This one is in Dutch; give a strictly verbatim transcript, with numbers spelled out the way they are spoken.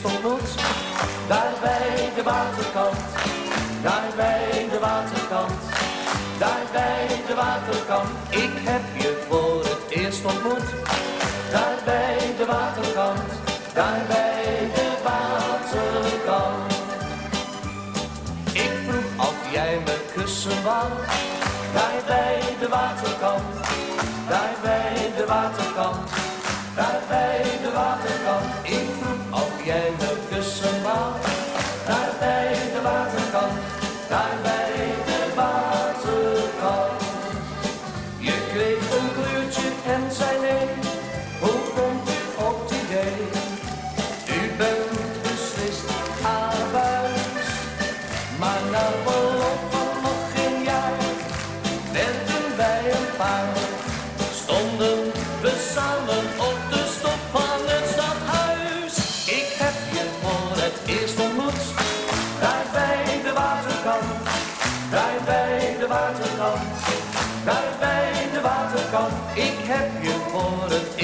ontmoet. Daar bij de waterkant, daar bij de waterkant, daar bij de waterkant. Ik heb je voor het eerst ontmoet. Daar bij de waterkant, daar bij de waterkant. Ik vroeg of jij me kussen wou. Daar bij de waterkant, daar bij de waterkant, daar bij de waterkant. Ik vroeg of jij me kussen wou. Daar bij de waterkant, daar bij de waterkant. Je kreeg een kleurtje en zei nee. Hoe komt u op het idee? U bent beslist abuis. Maar na verloop van nog geen jaar werden wij een paar. Stonden we samen op de stop van het stadhuis. Ik heb je voor het eerst ontmoet. Daar bij de waterkant, daar bij de waterkant, daar bij de waterkant. Ik heb je voor het